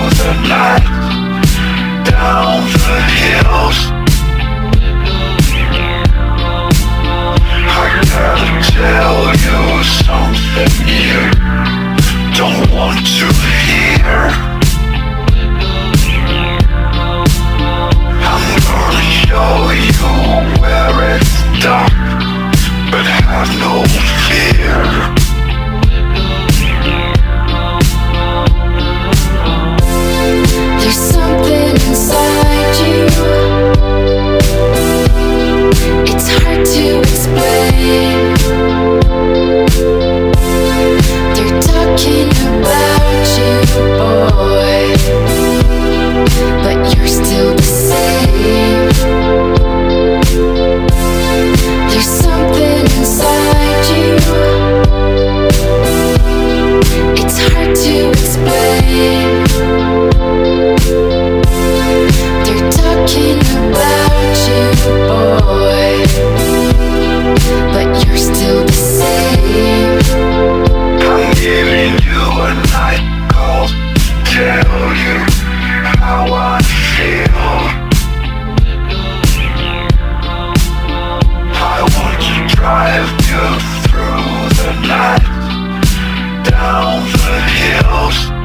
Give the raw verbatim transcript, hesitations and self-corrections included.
the night, down the hills. I gotta tell you something you don't want to hear. I'm gonna show you where it's dark, but have no fear. There's something inside you, it's hard to explain. They're talking about you, boy, but you're still the same. There's something inside you, it's hard to explain. They're talking about you, boy, but you're still the same. I'm giving you a night call to tell you how I feel. I want to drive you through the night, down the hills.